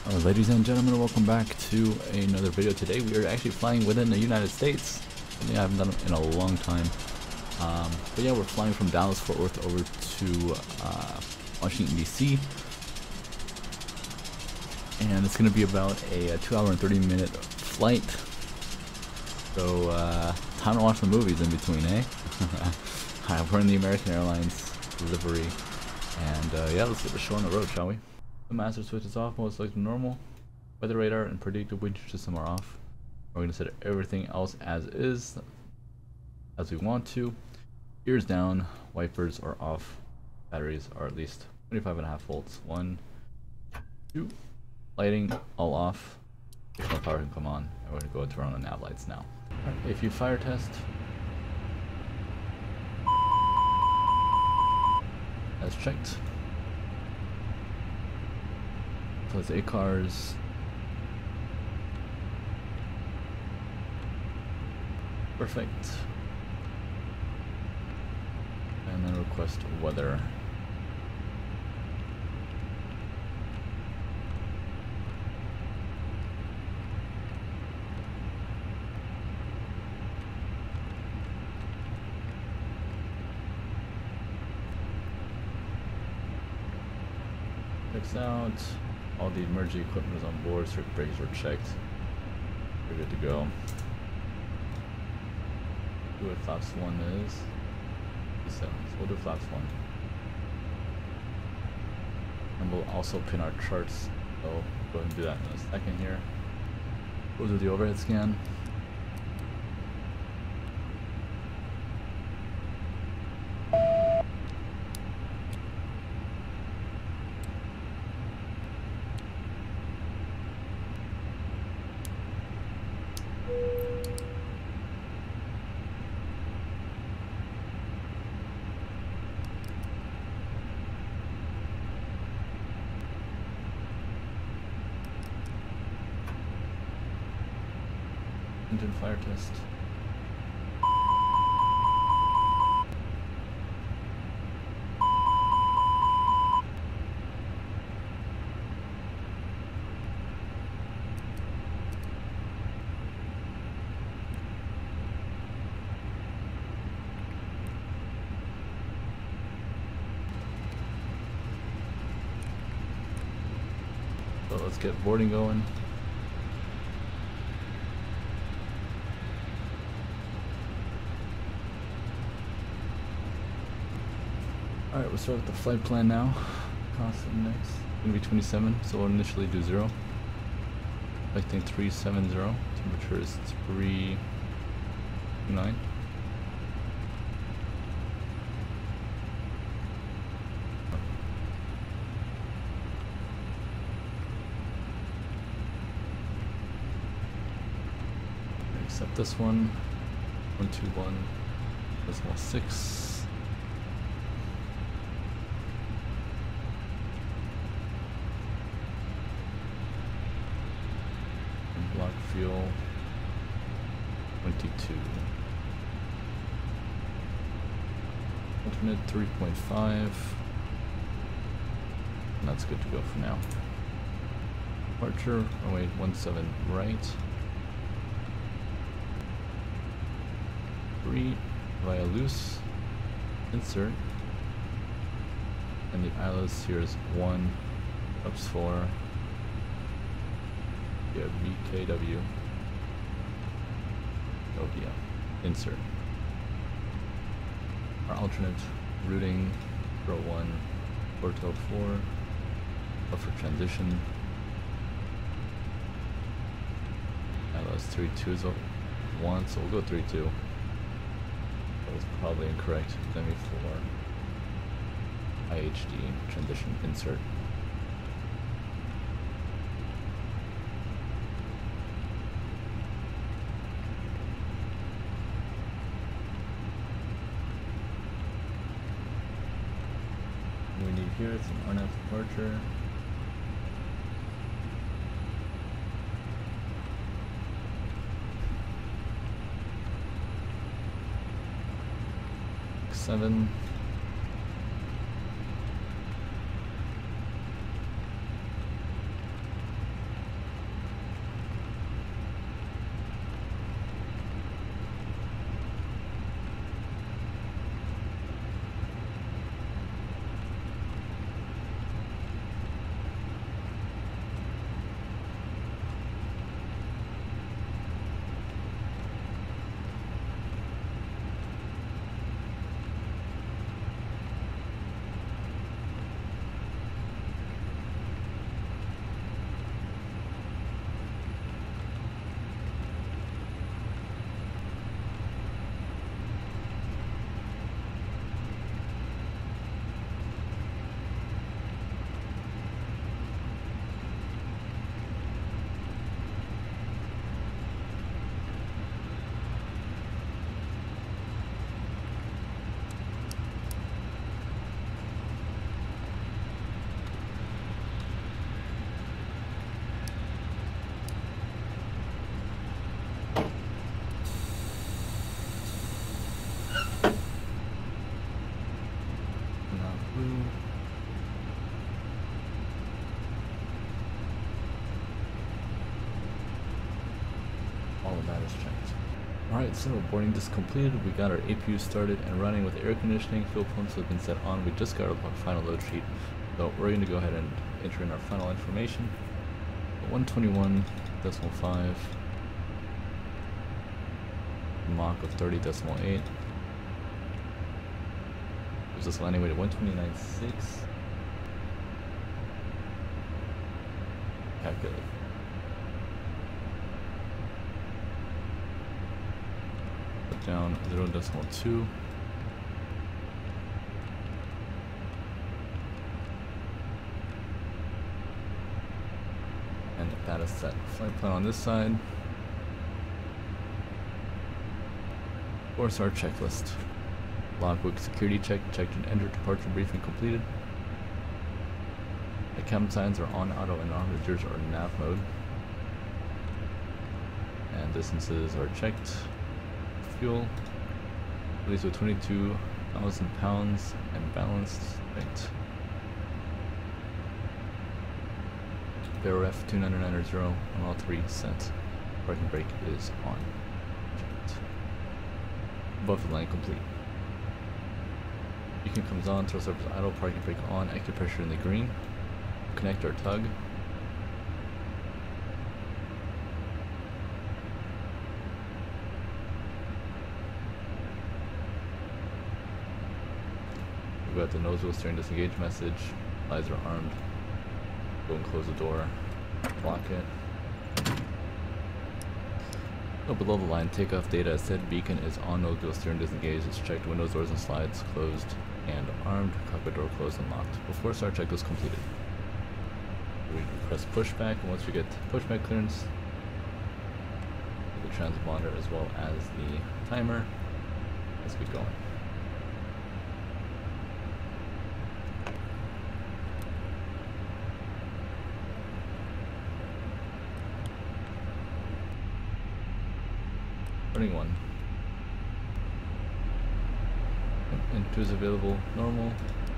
Ladies and gentlemen, welcome back to another video. Today we are actually flying within the United States. Something I haven't done in a long time. But yeah, we're flying from Dallas Fort Worth over to Washington DC, and it's going to be about a 2 hour and 30-minute flight. So time to watch the movies in between, eh? We're in the American Airlines livery, and yeah, let's get the show on the road, shall we? The master switch is off, most likely normal. Weather radar and predictive wind system are off. We're going to set everything else as is, as we want to. Gears down, wipers are off, batteries are at least 25.5 volts. 1, 2, lighting all off. Additional power can come on, and we're going to go turn on the nav lights now. Right, AFU fire test. As checked. Plus ACARS. Perfect. And then request weather. Checks out. All the emergency equipment is on board, circuit breakers were checked. We're good to go. Do what flaps 1 is. 7, so we'll do flaps 1. And we'll also pin our charts, so we'll go ahead and do that in a second here. We'll do the overhead scan. Engine fire test. So let's get boarding going. Alright, we'll start with the flight plan now. Cost index gonna be 27, so we'll initially do 0. Expecting 370. Temperature is 329. Accept this one. 121. Decimal 6. Block fuel 22. Alternate 3.5. And that's good to go for now. Departure, runway 17 right. 3 via loose. Insert. And the ILS here is 1. Ups 4. Yeah, VKW. Oh yeah. Insert. Our alternate routing 01 Porto 4. Buffer transition. LS 32 is 1, so we'll go 32. That was probably incorrect. Then we 4 IHD transition insert. We need here some RNAV departure. Seven. status checked. Alright, so boarding just completed. We got our APU started and running with air conditioning. Fuel pumps have been set on. We just got our final load sheet. So we're going to go ahead and enter in our final information. 121.5. Mach of 30.8. Gives us landing weight at 129.6. Calculate. Put down 0.2. And that is set. Flight plan on this side. Of course, our checklist. Logbook security check, checked and entered, departure briefing completed. The cabin signs are on auto and armatures are in nav mode. And distances are checked. Fuel. Release with 22,000 pounds and balanced. Right. BRF 29990 on all 3 set. Parking brake is on. Checked. Buffer line complete. Beacon comes on, throttle surface idle, parking brake on, acupressure in the green. Connect our tug. We've got the nose wheel steering disengage message. Eyes are armed. Go and close the door. Lock it. So below the line, takeoff data said beacon is on, nose wheel steering disengaged. It's checked, windows, doors, and slides closed and armed. Cockpit door closed and locked. Before start check was completed. We request pushback, and once we get pushback clearance, the transponder as well as the timer, let's get going. Running 1. N2 is available, normal.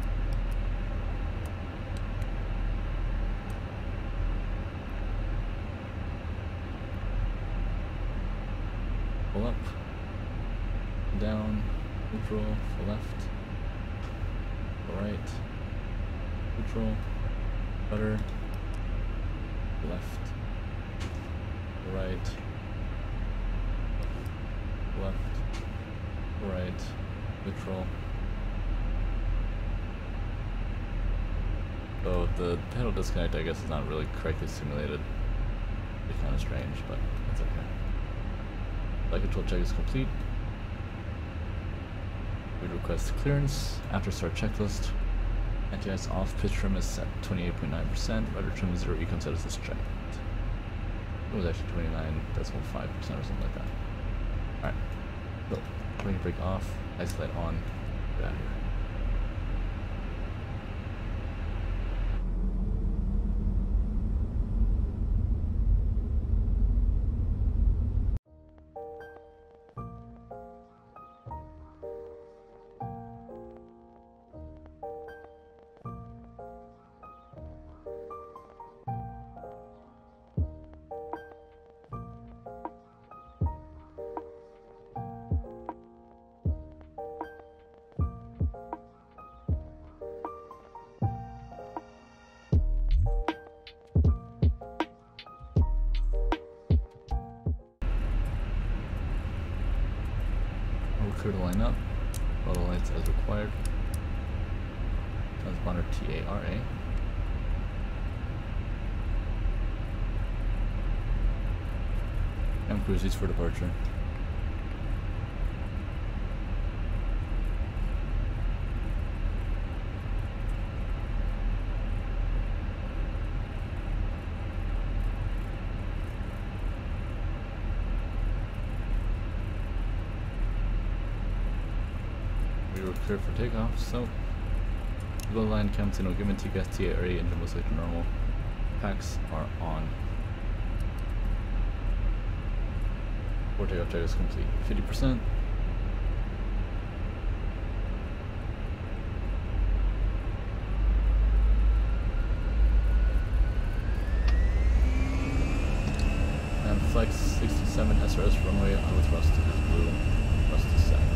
Pull up, down, neutral, for left, for right, neutral, rudder, left, right, left, right, neutral. So the pedal disconnect, I guess, is not really correctly simulated. It's kind of strange, but it's okay. Flight control check is complete. We request clearance. After start checklist. Anti-ice off. Pitch trim is set 28.9%. Rudder trim is 0. Econ status is checked. It was actually 29.5% or something like that. Alright. So, parking brake off. Ice light on. Get out of here. Clear to line up. Follow the lights as required. Transponder TARA. And cruises for departure. We were cleared for takeoff, so below line comes in given TCAS TARA engine was like normal. Packs are on. Before takeoff check is complete. 50%. And Flight 67 SRS runway auto thrust is blue. Thrust is set.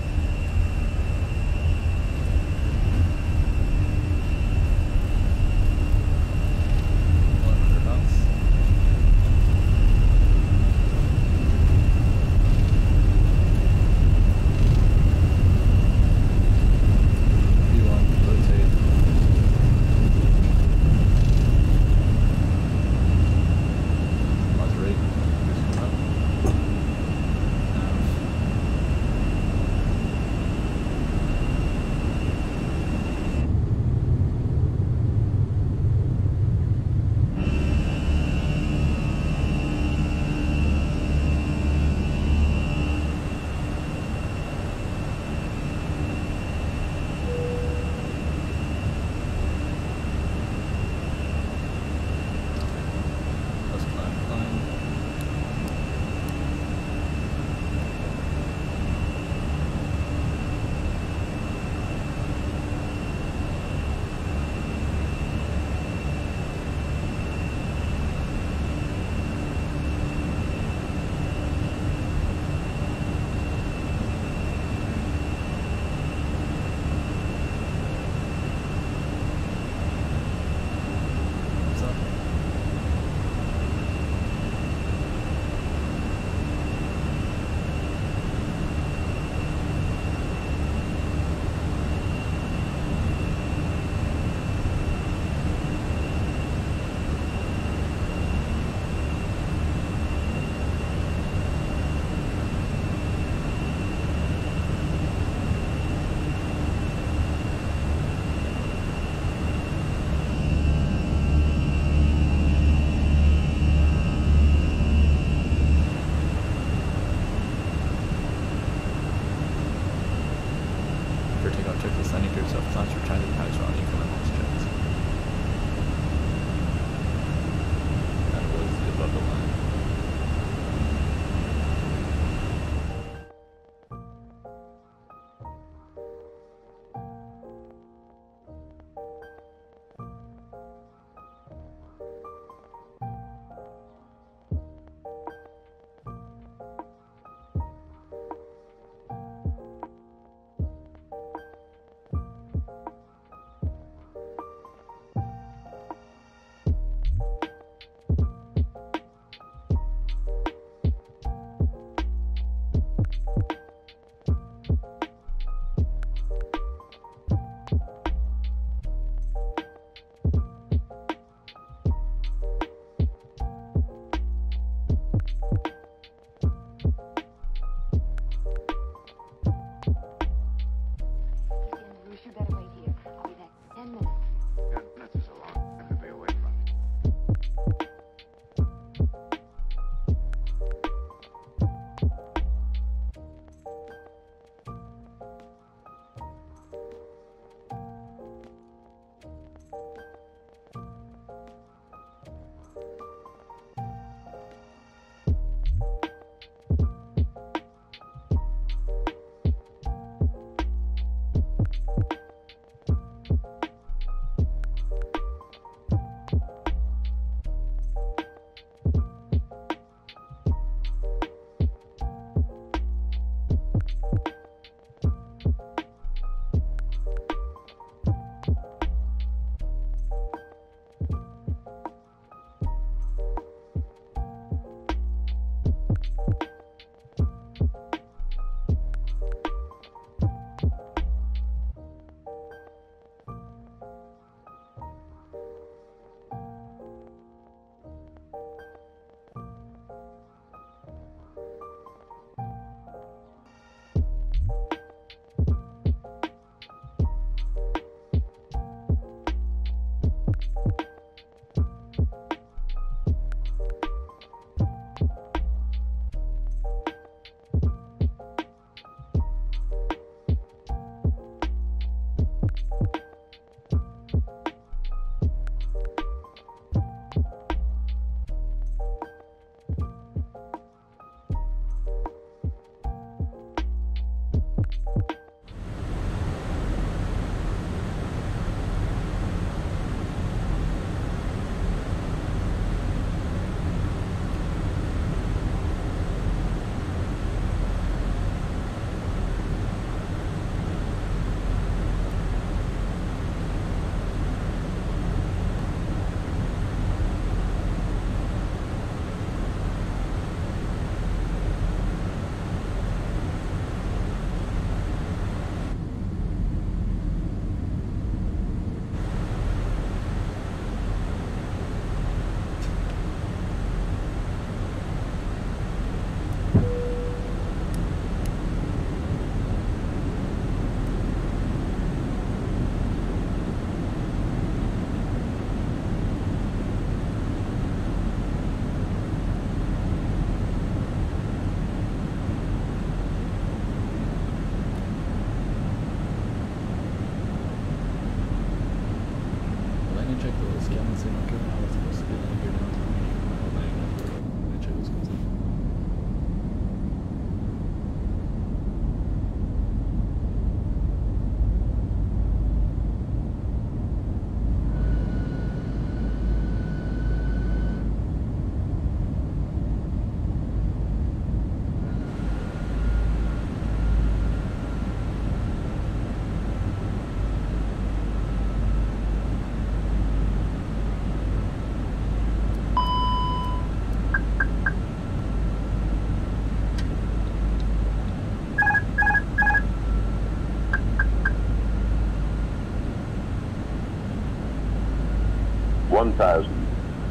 1000.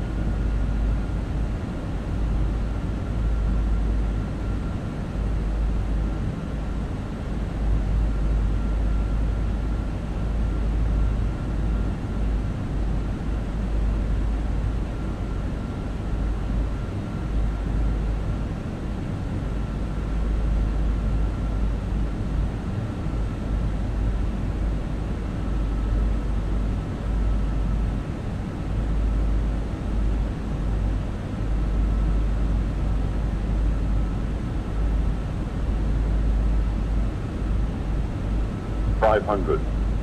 500.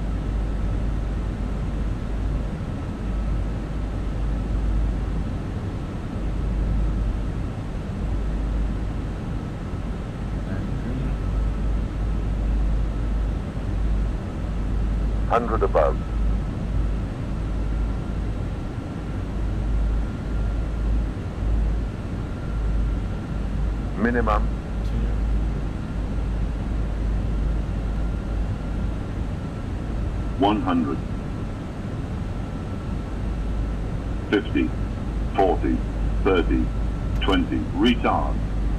100 above. Minimum. 100. 50. 40. 30. 20. Retard.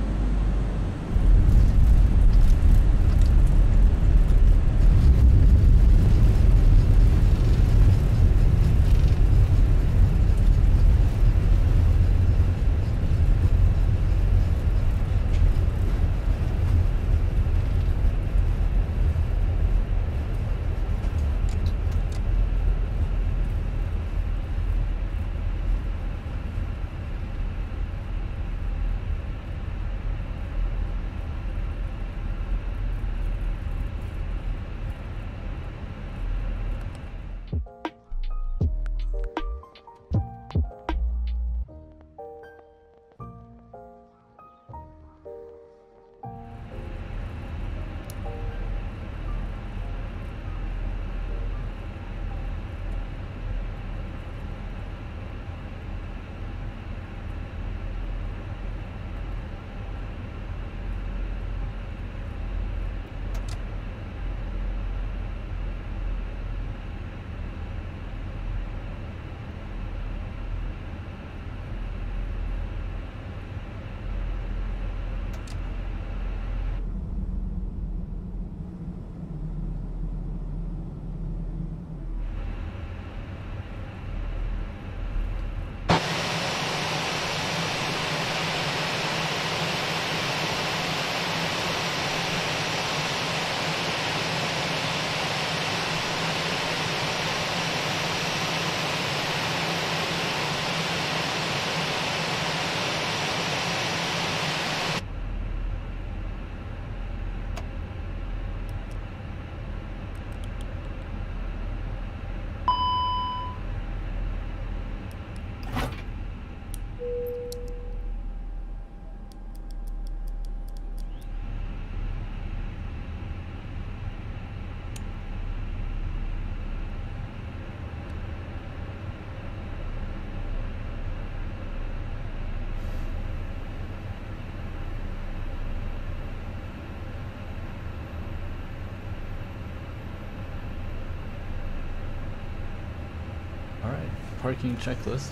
Alright, parking checklist.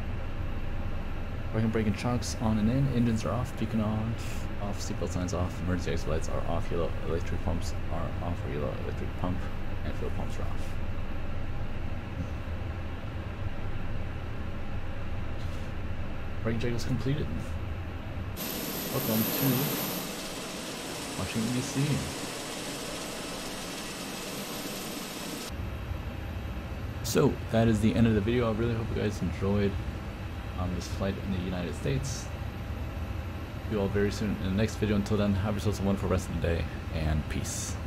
Parking brake and shocks on and in, engines are off, beacon off, seatbelt signs off, emergency exit lights are off, yellow electric pumps are off, or yellow electric pump and fuel pumps are off. Braking check is completed. Welcome to Washington, D.C. So that is the end of the video. I really hope you guys enjoyed this flight in the United States. See you all very soon in the next video. Until then, have yourselves a wonderful rest of the day, and peace.